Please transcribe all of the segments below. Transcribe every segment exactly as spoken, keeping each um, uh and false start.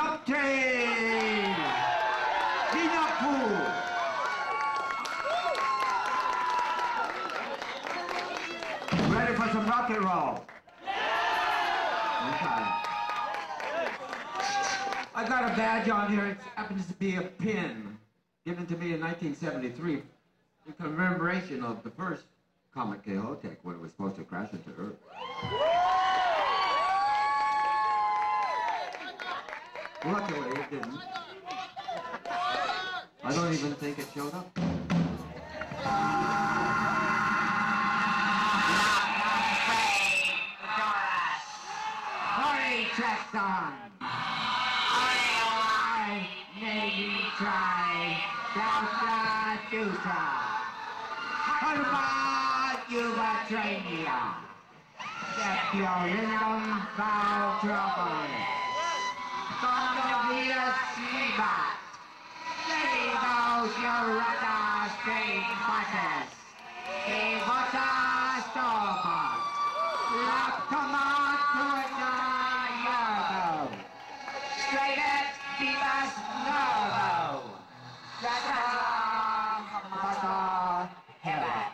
Nocturne! Dinapu! Ready for some rock and roll? Okay. I got a badge on here. It happens to be a pin given to me in nineteen seventy-three in commemoration of the first Comet Kohoutek when it was supposed to crash into Earth. Luckily, it didn't. I don't even think it showed up. Hurry, Tristan! Hurry, maybe try. Delta Dutra. Hurry, you betrayed me. Get your rhythm foul trouble. Gonna be a sleeper. There goes your rudder straight butters. The water starboard. Left command to the yarbow. Straight at Beaver's Norbo. Rudder, water, heaven.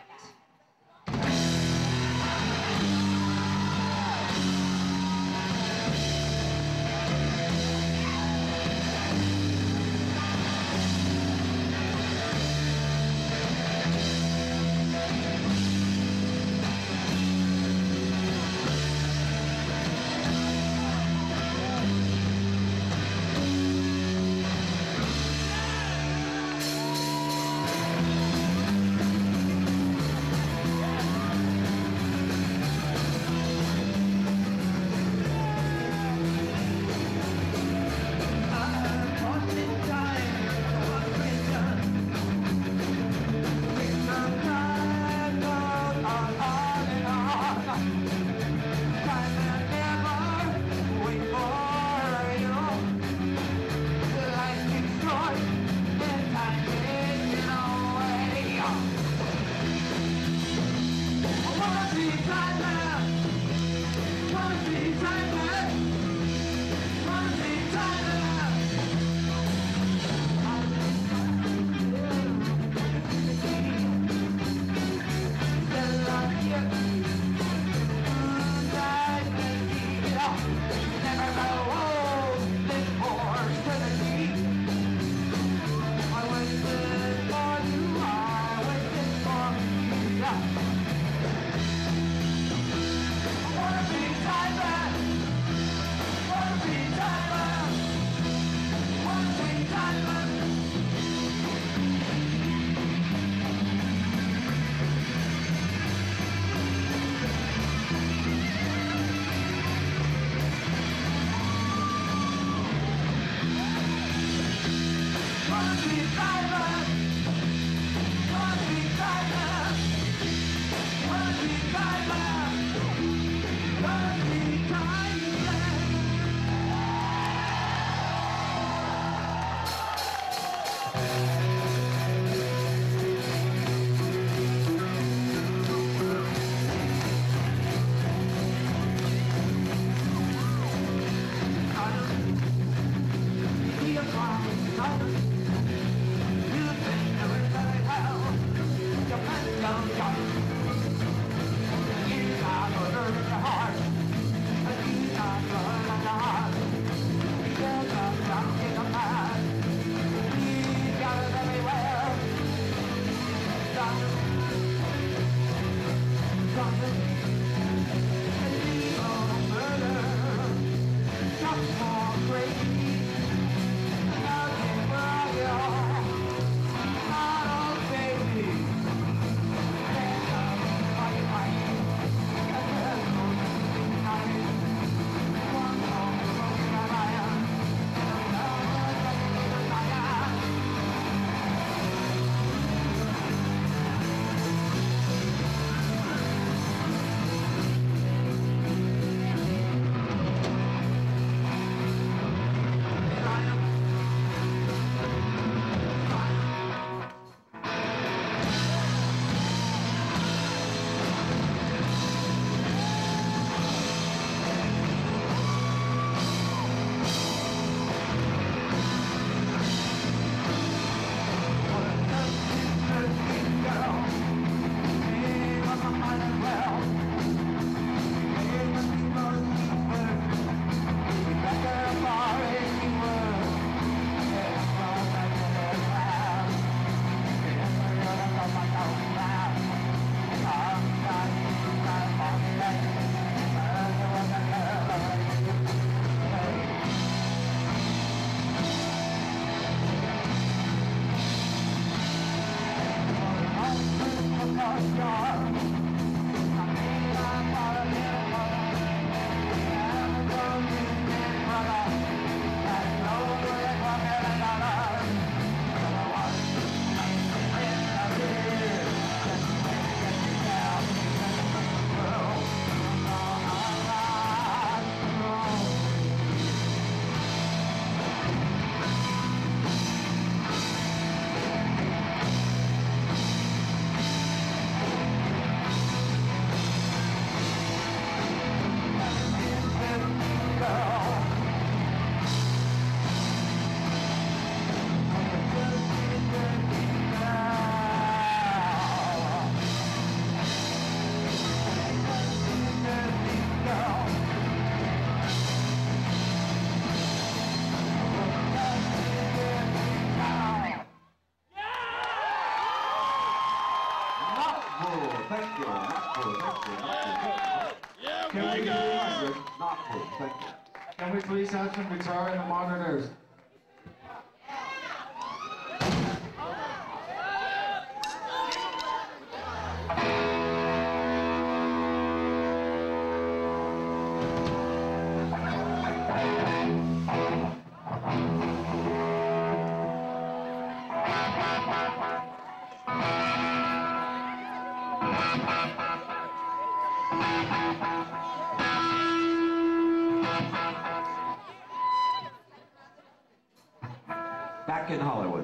thank you. Not cool, thank you. Not cool. Yeah, Can we Wigger! Not cool, thank you. Can we please have some guitar in the monitors? Back in Hollywood.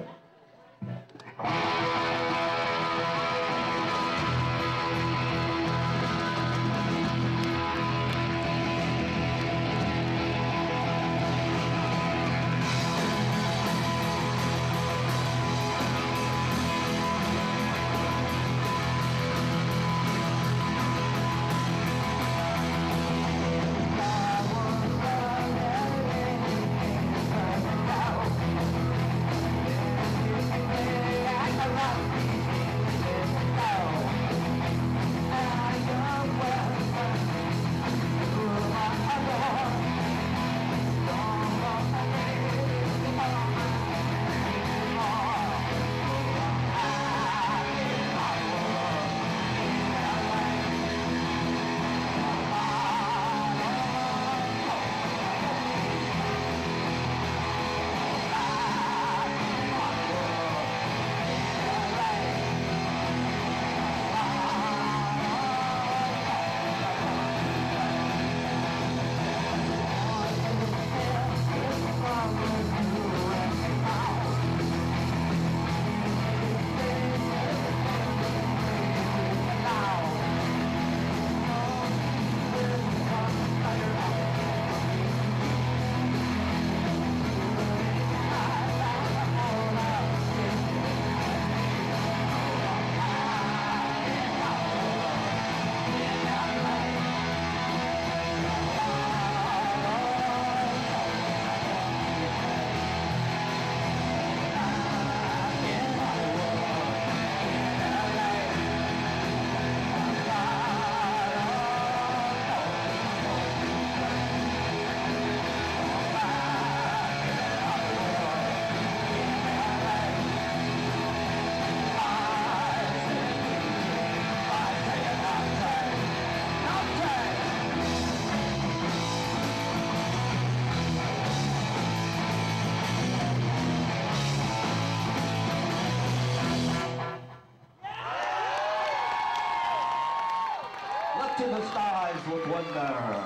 To the stars with wonder.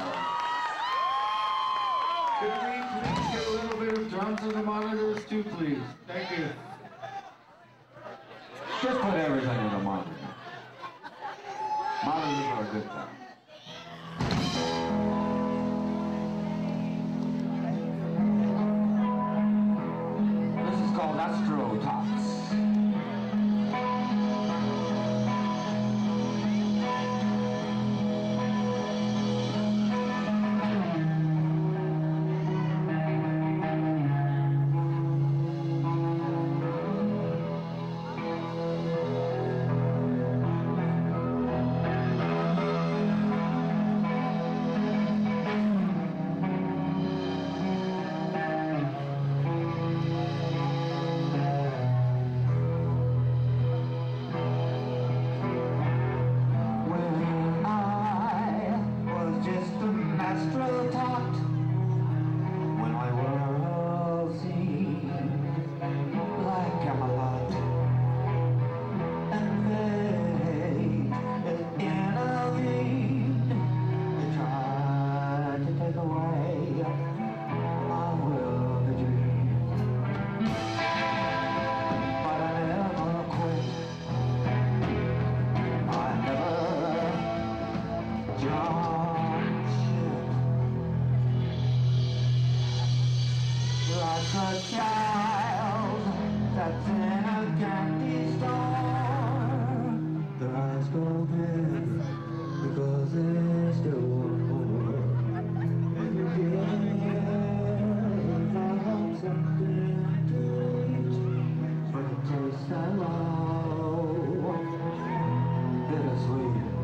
Could we please get a little bit of drums in the monitors too, please? Thank you. Just put everything in the monitor. Monitors are a good thing. This is called Astro Tops. Bittersweet.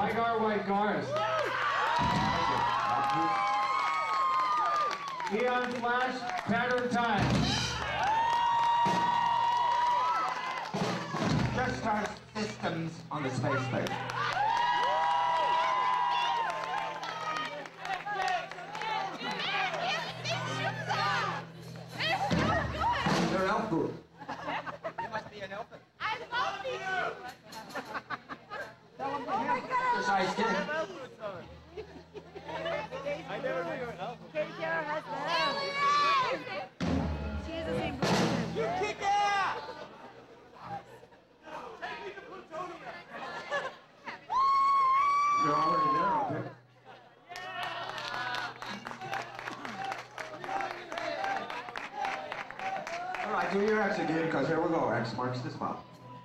Rygar, white cars. Eon Flash, pattern time. Just our systems on the space station. They're elf food. You must be an elephant. I love you! Oh my God! Besides kidding. I never knew you were an elephant. Katie Tara has the elf. She is the same person. You kick ass! Take me to Plutonia! You're already there, up here. All right, do your X again, because here we go. X marks the spot.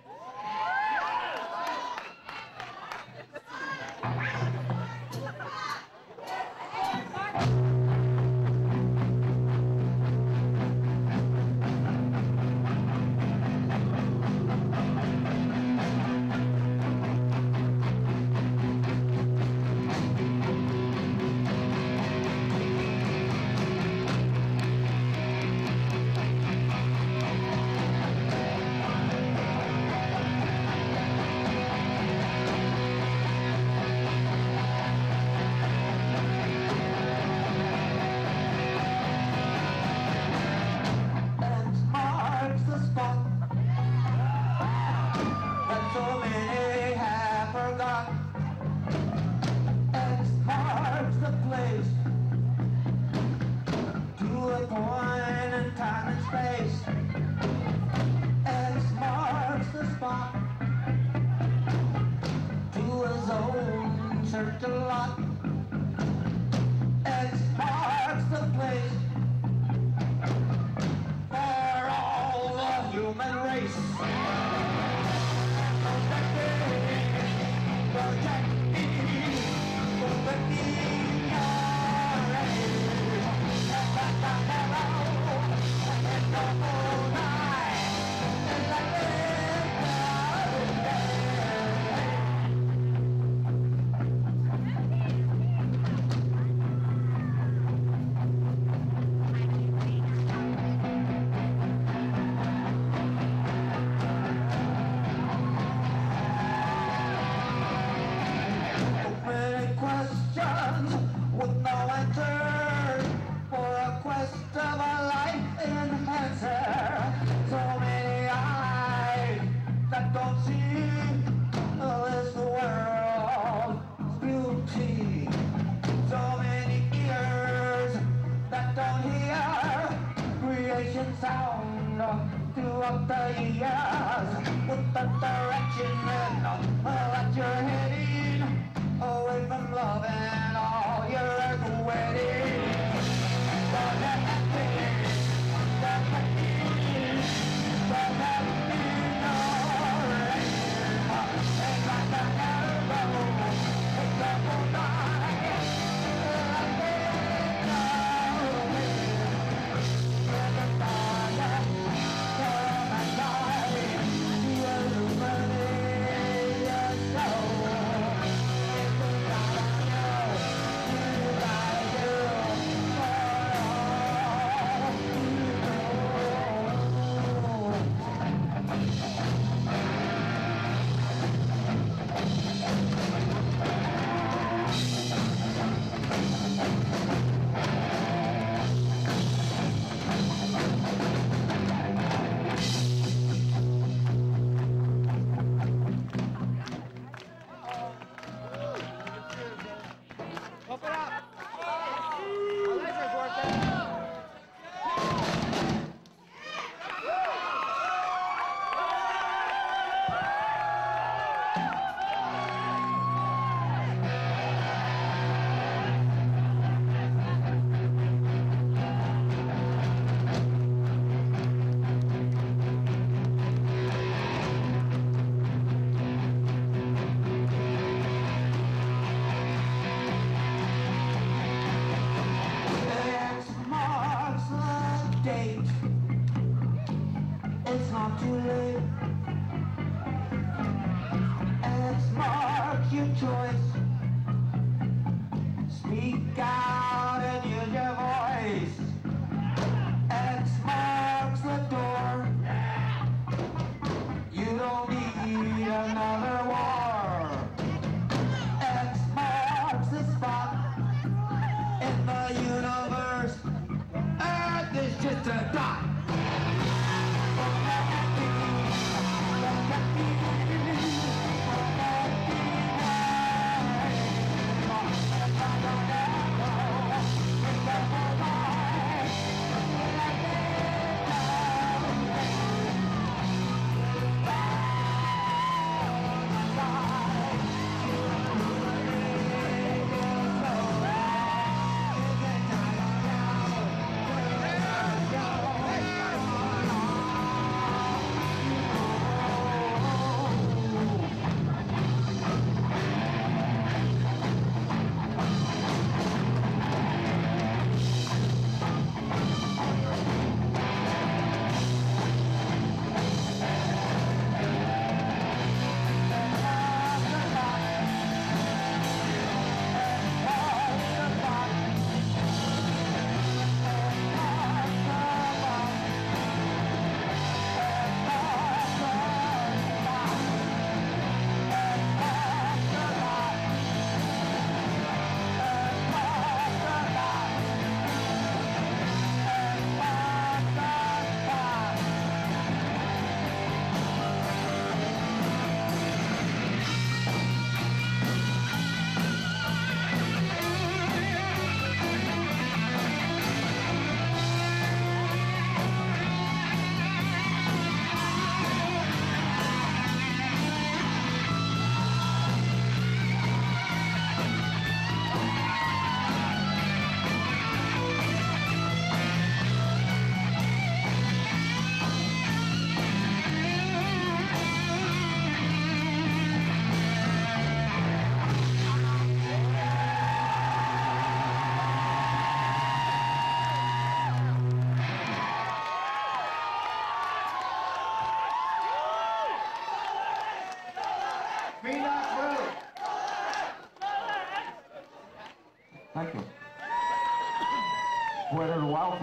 It's not too late. X marks your choice.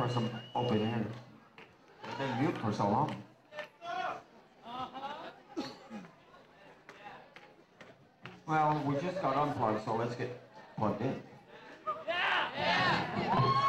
for some open air. I've been mute for so long. Well, we just got unplugged, so let's get plugged in. Yeah! Yeah!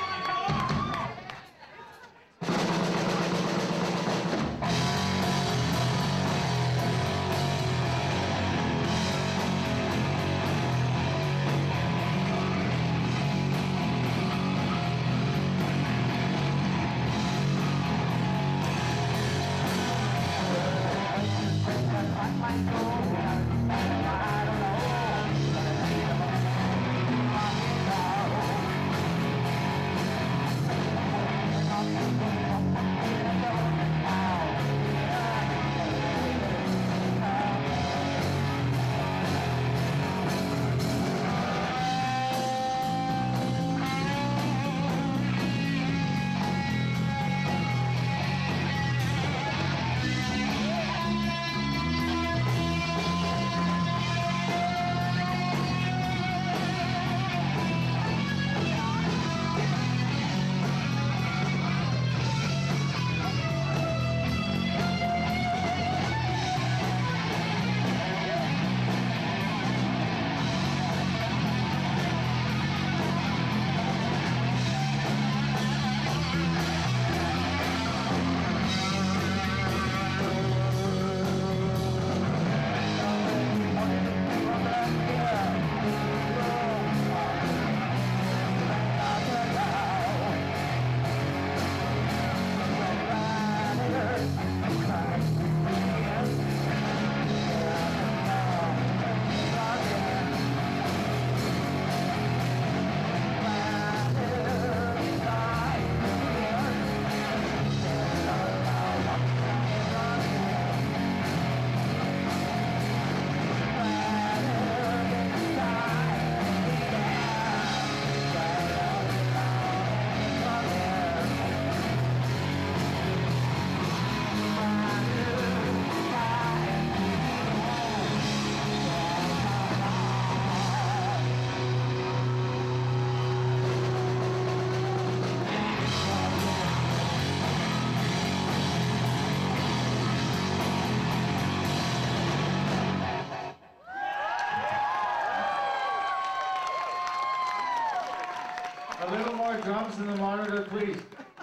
A little more drums in the monitor, please.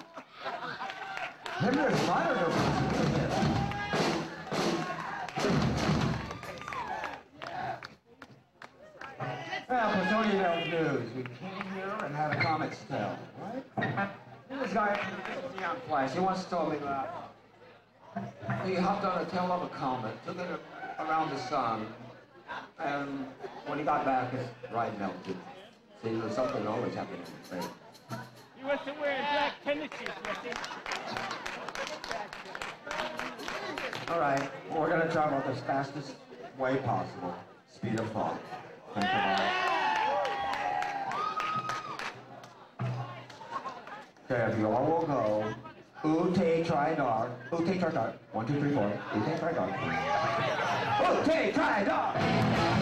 Maybe there's monitor. Well, Plutonian News. We came here and had a comics tell, right? This guy from the Neon Flash, he once told me that he hopped on a tail of a comet, took it around the sun, and when he got back, his ride melted. See, there's something always happening in space. He wasn't wearing black tennis shoes, was he? All right, well, we're going to travel the fastest way possible. Speed of thought. Think about it. Okay, if you all will go, Ute try dog. Ute try dog. One, two, three, four. Ute try dog. Ute try dog.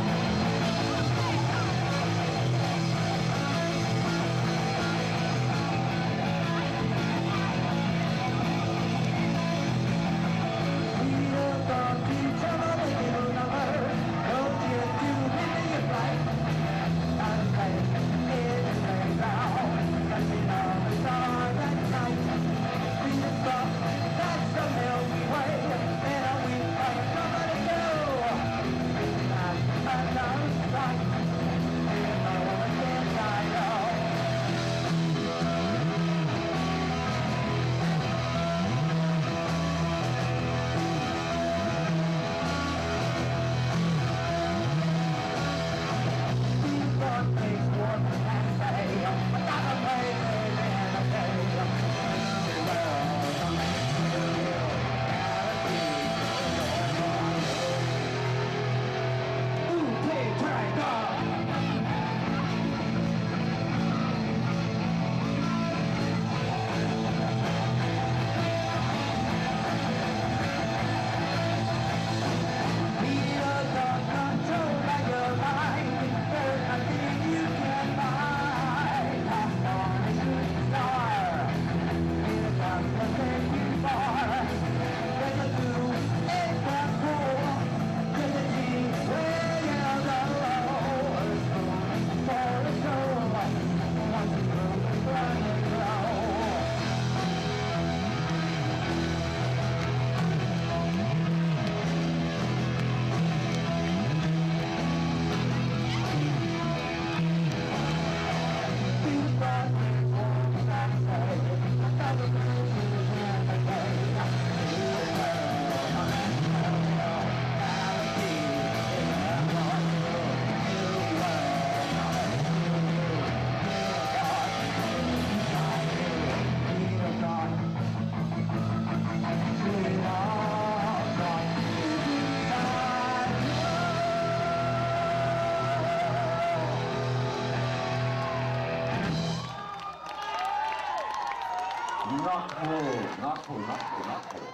Not cool, not cool, not cool, not cool.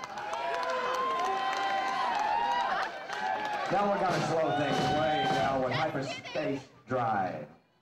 Now we're gonna slow things way down with hyperspace drive.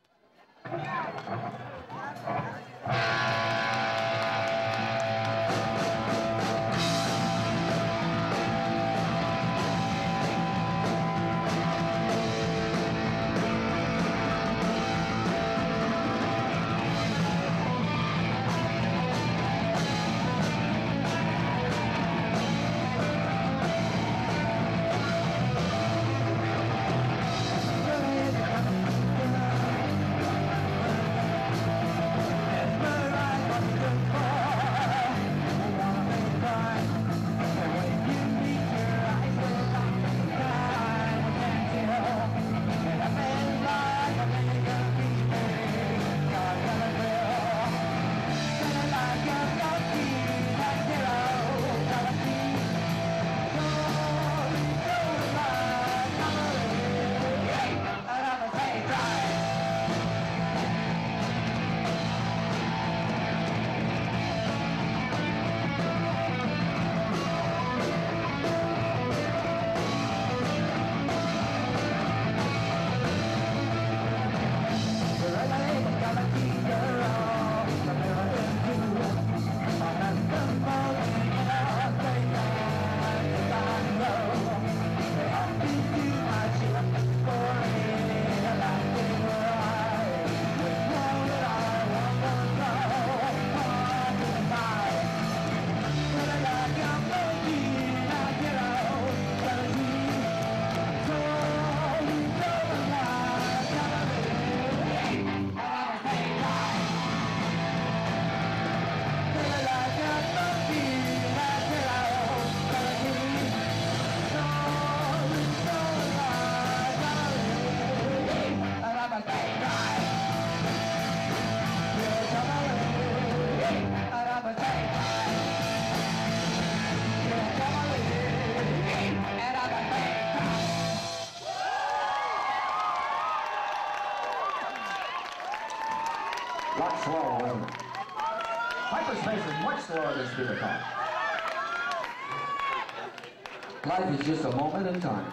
Lot slower, wasn't it? Hyperspace is much slower than speeder car. Life is just a moment in time.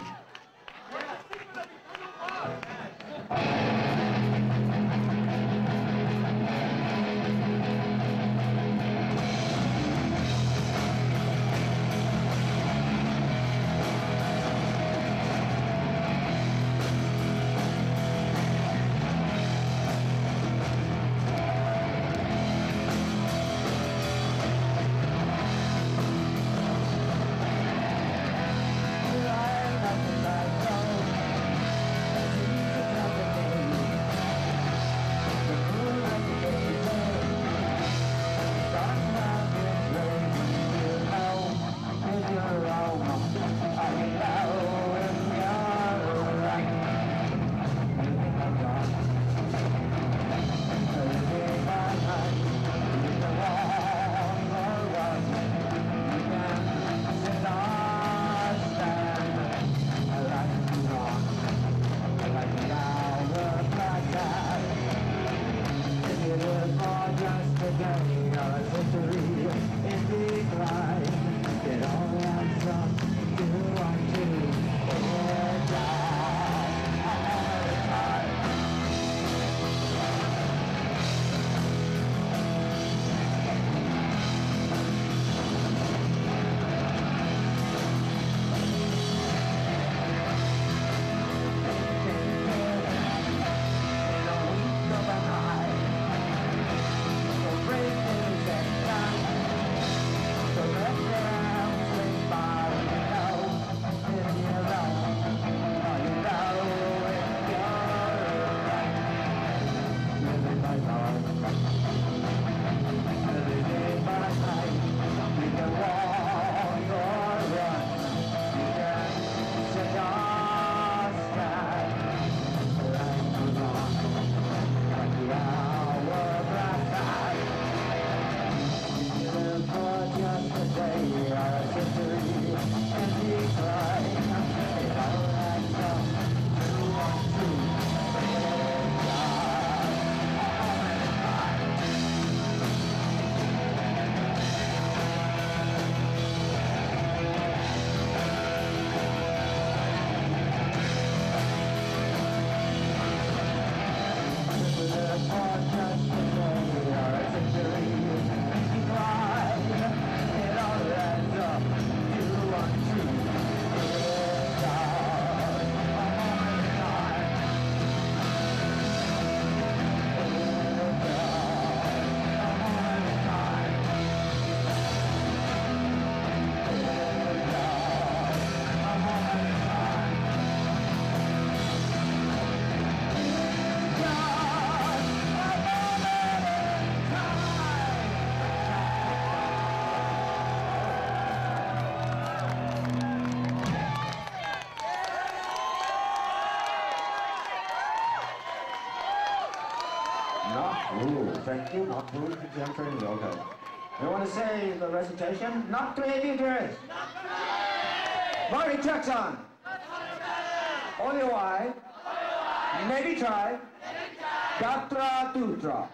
thank you. Not food, jam training, okay. You want to say the recitation? Not three meters. Marty checks on. Only why. Maybe try. Gatra tutra.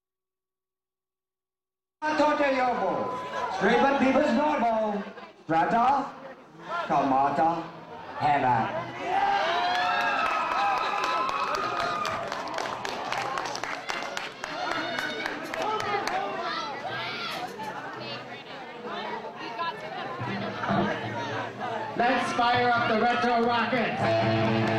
Tote yobo. Straight but beavers normal. Strata. Kalmata. Hava. Let's fire up the retro rockets.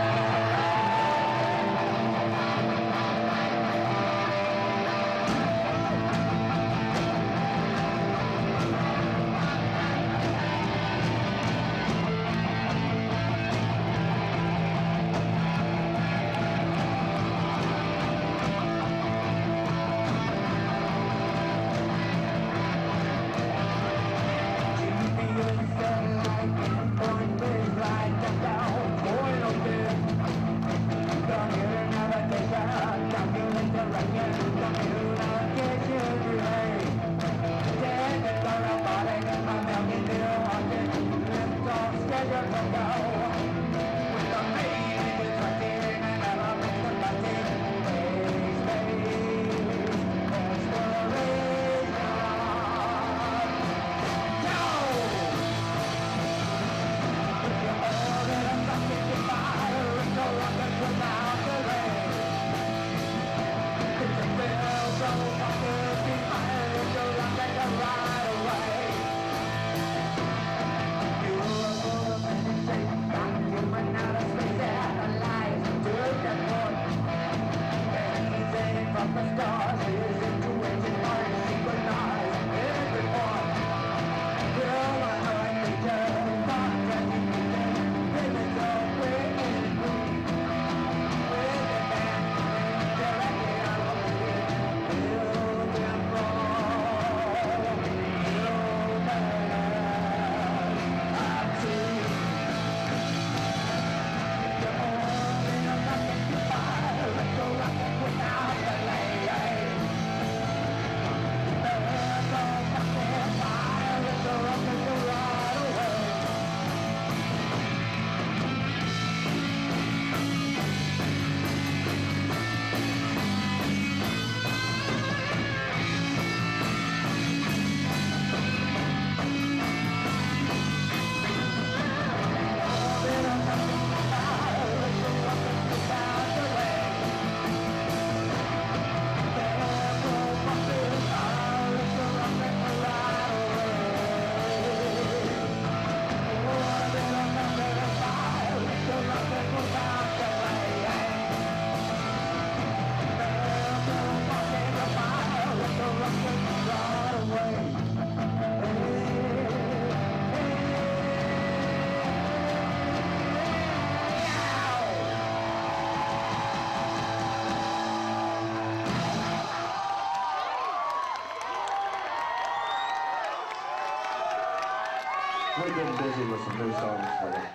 We're getting busy with some new songs for you.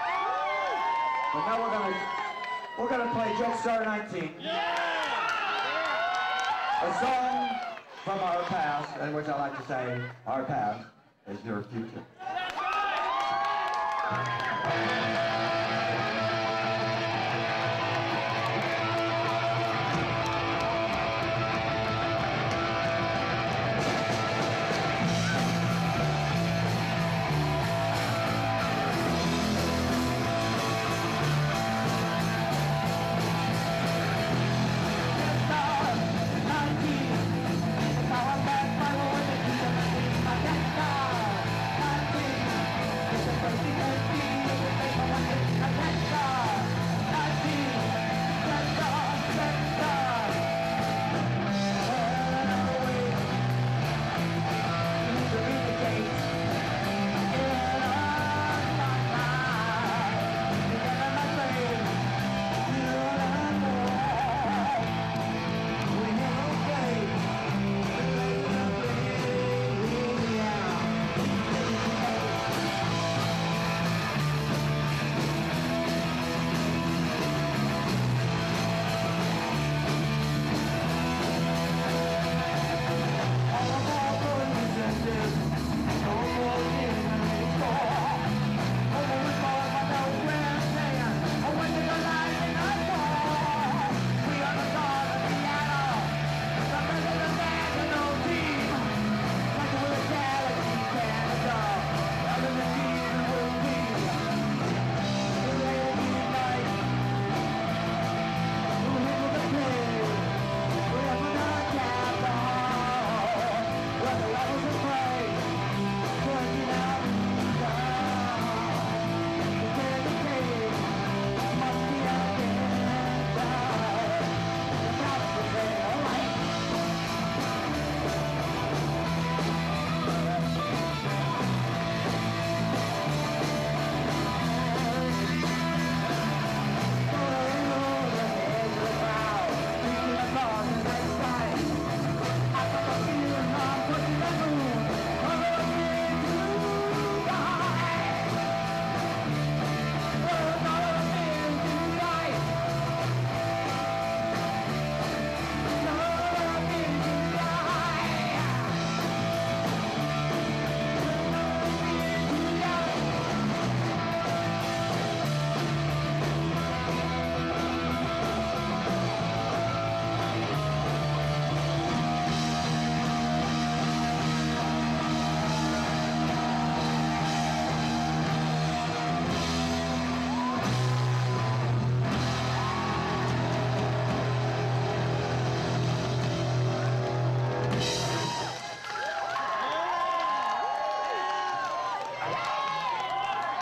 But now we're gonna we're gonna play Jokestar nineteen. A song from our past, and which I like to say, our past is your future. Let's go!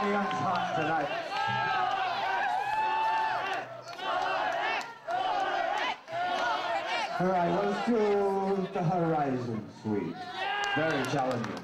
neon's hot tonight. All right, let's do the Horizon Suite. Very challenging.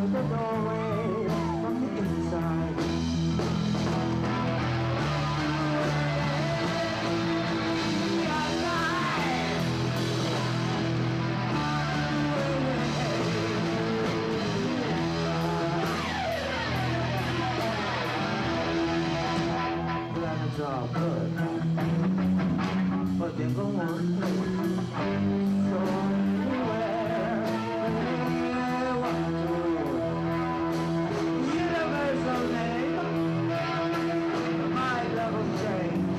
the doorway from the inside. Planets are good, but they go on so anywhere, anywhere, what to universal name, my level change.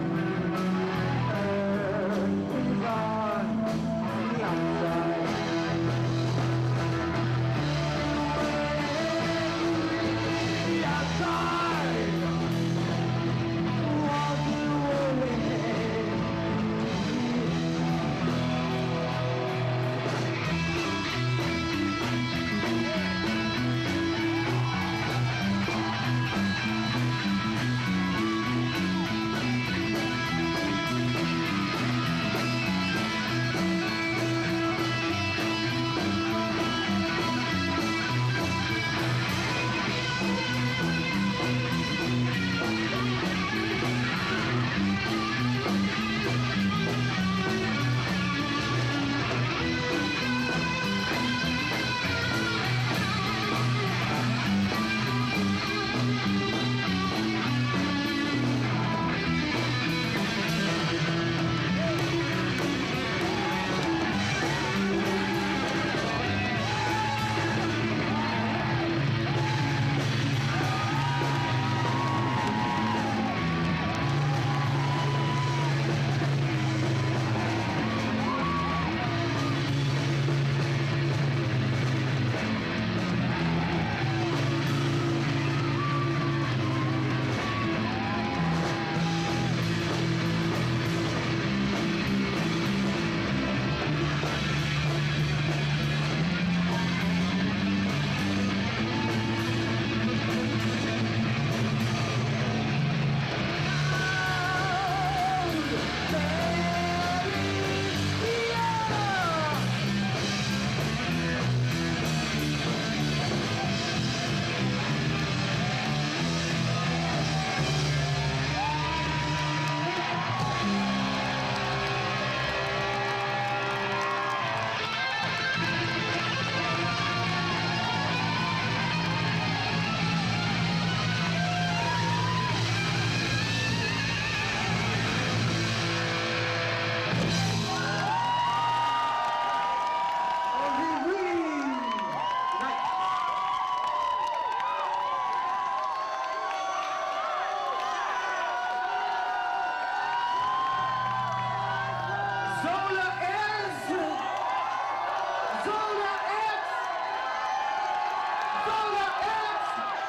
Earth is on the outside. The outside, walking away. Zolar is Zolar X Zolar X.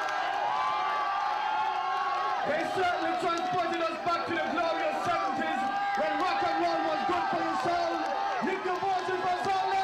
They certainly transported us back to the glorious seventies when rock and roll was good for your soul. Lift your voices for Zolar.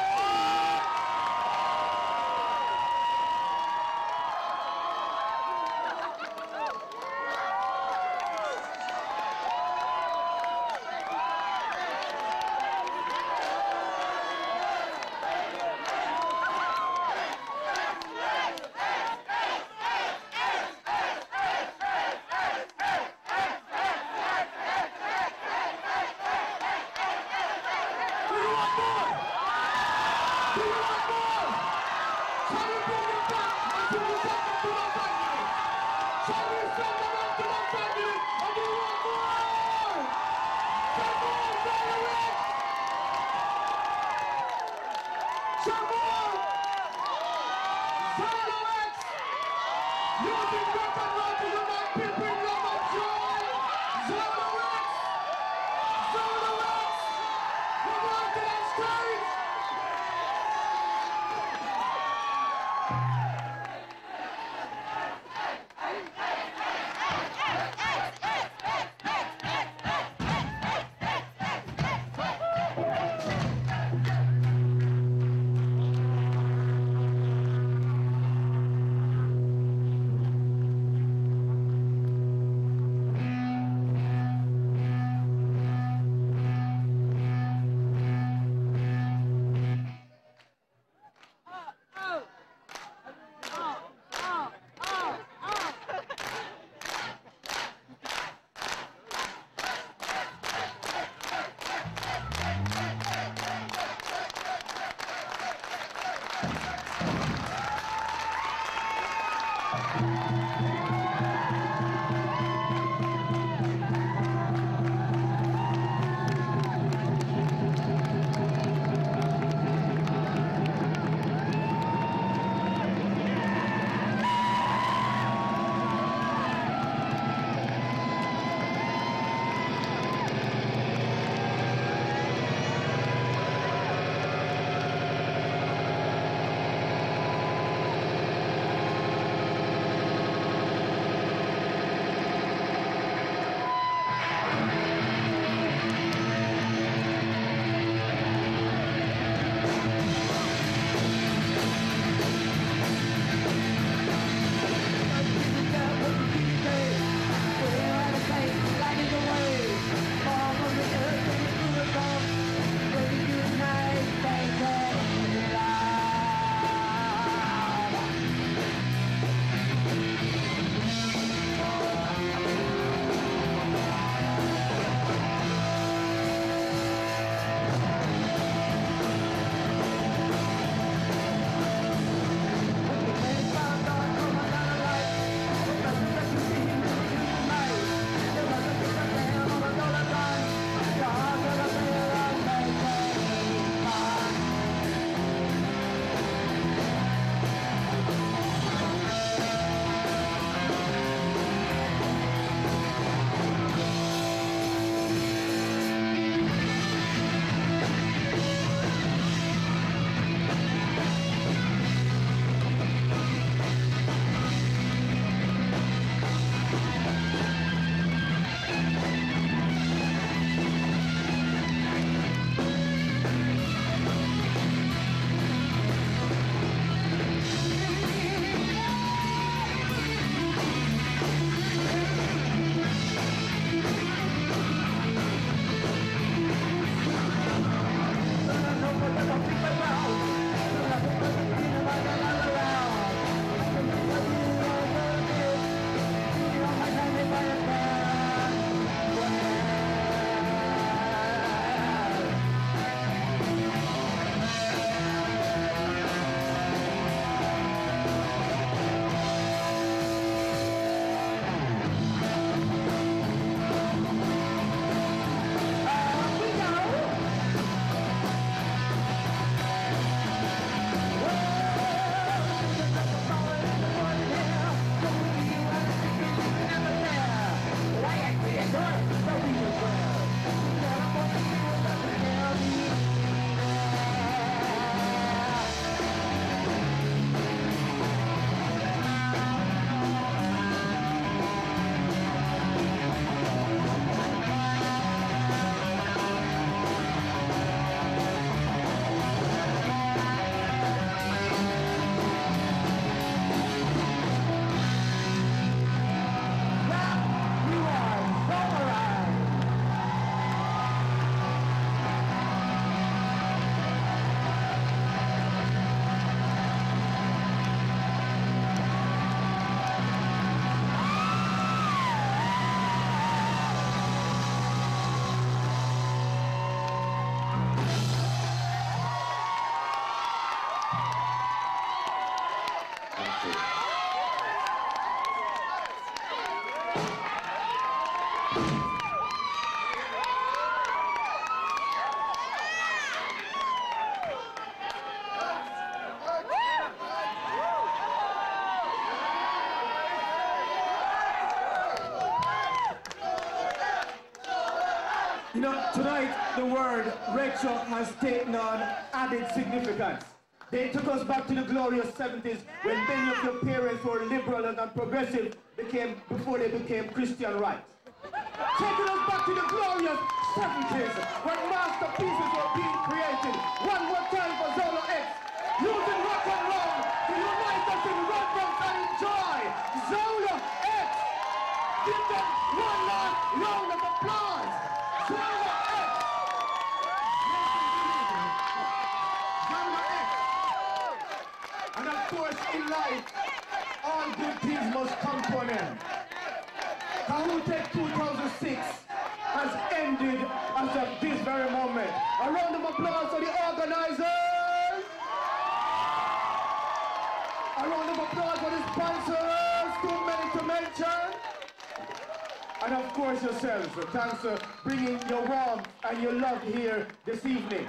You know, tonight the word retro has taken on added significance. They took us back to the glorious seventies when many of your parents were liberal and progressive became, before they became Christian right. Taking us back to the glorious seventies when masterpieces were being created. One more time for Zolar X, using rock and roll to unite us in reverence and enjoy. Zolar X, give them one last round of applause. Zolar X. Zolar X. And of course in life, all good things must come to an end. Kohoutek two thousand six has ended as of this very moment. A round of applause for the organizers. A round of applause for the sponsors. Rachel, and of course yourselves. Thanks for bringing your warmth and your love here this evening.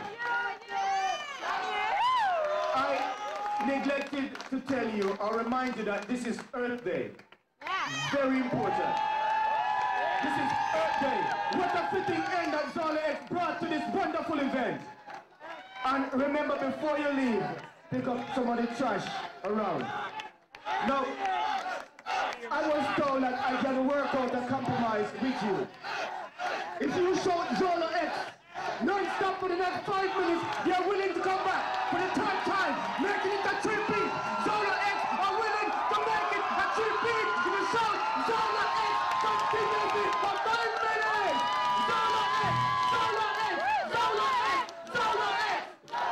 I neglected to tell you or remind you that this is Earth Day. Very important. This is Earth Day. What a fitting end that Zolar brought to this wonderful event. And remember, before you leave, pick up some of the trash around. Now, I was told that I can work out a compromise with you. If you show Zolar X non-stop for the next five minutes, you're willing to come back for the third time, making it a three-peat. Zolar X are willing to make it a three-peat. You will show Zolar X continuously for five minutes. Zolar X, Zolar X, Zolar X, Zolar X.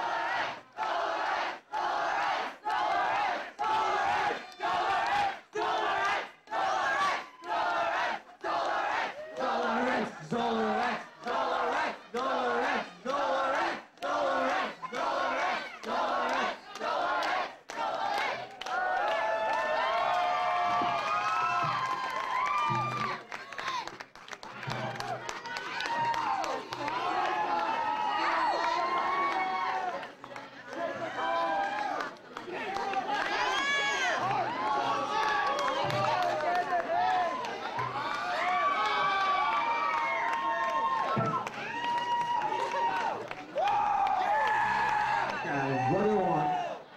What do you want?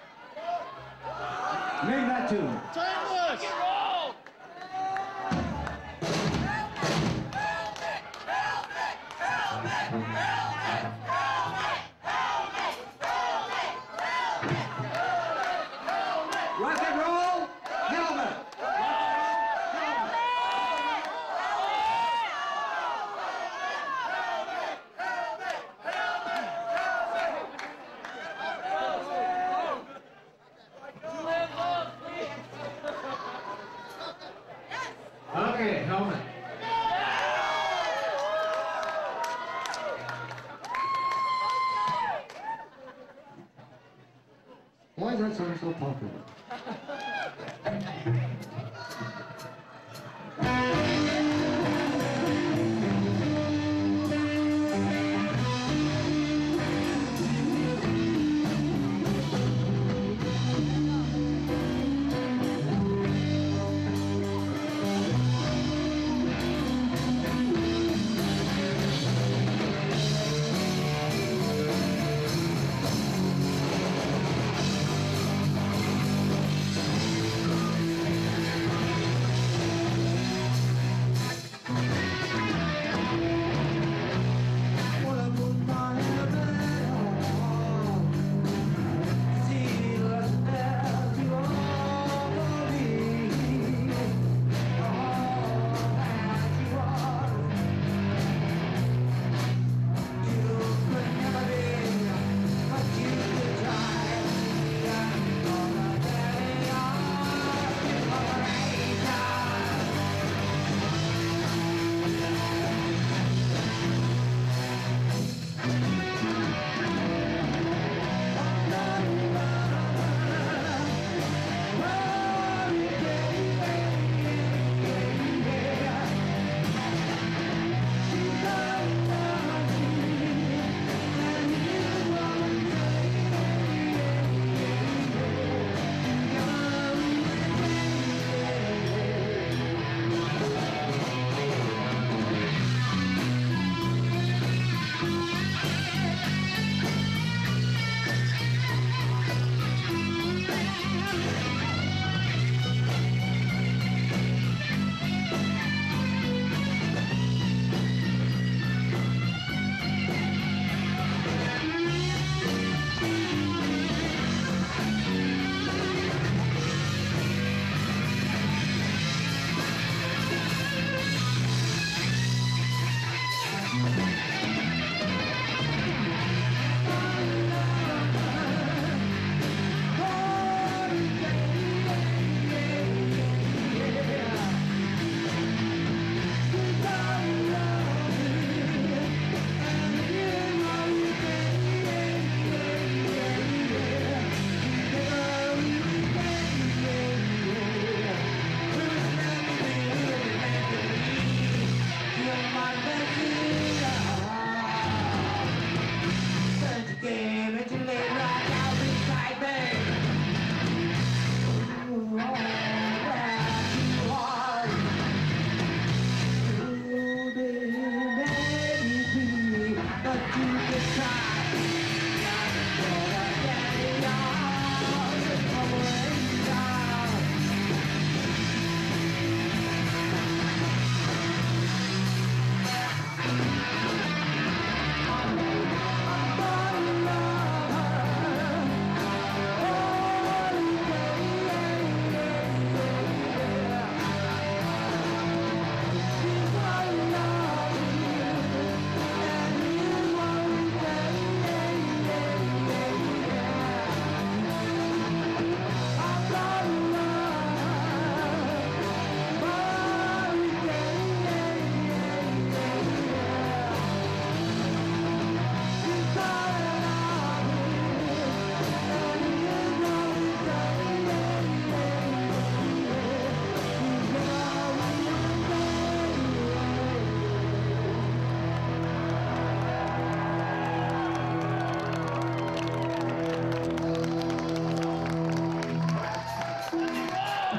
Name that tune. Timeless! Roll! Rock and roll, helmet. Okay, helmet. Why is that song so popular?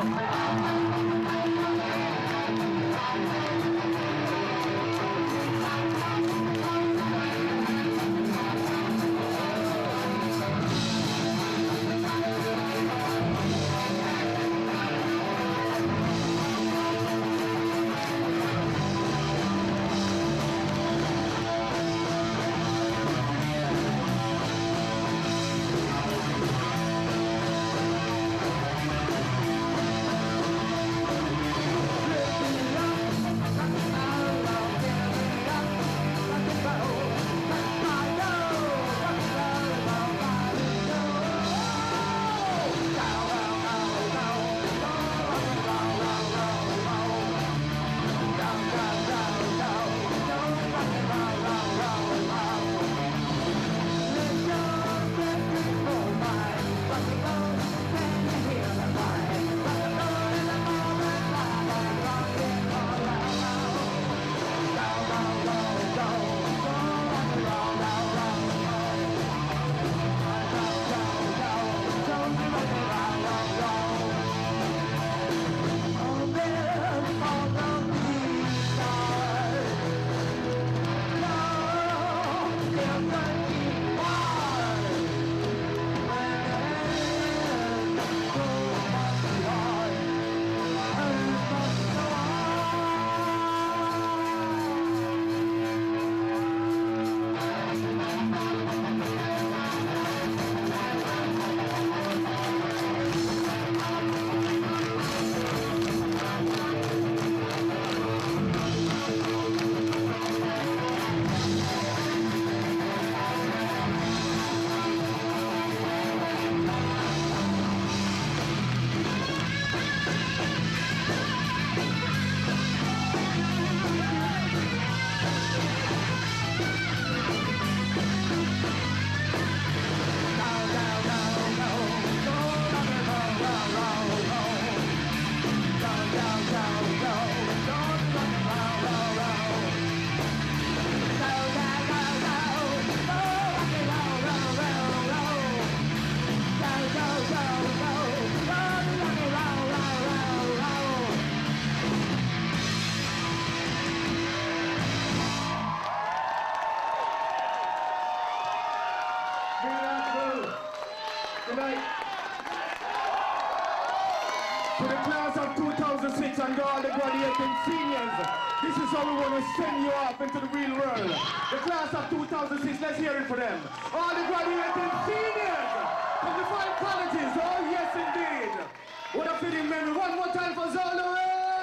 To the class of two thousand six and all the graduating seniors, this is how we want to send you off into the real world. The class of two thousand six, let's hear it for them. All the graduating seniors from the fine colleges, oh yes indeed. What a fitting memory. One more time for Zolar.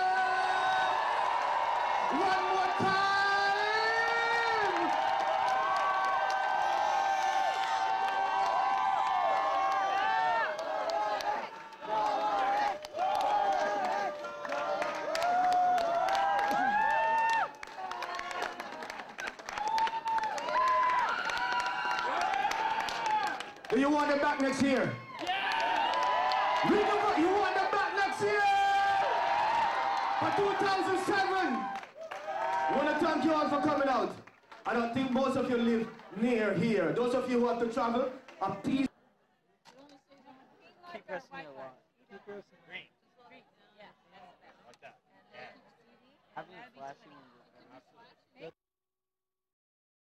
One more time. Do you want them back next year? Yeah! You want them back next year? For two thousand seven! I want to thank you all for coming out. I don't think most of you live near here. Those of you who have to travel, a piece. Keep pressing it a lot. Keep pressing. Green. Like that. Yeah. Having flashing in your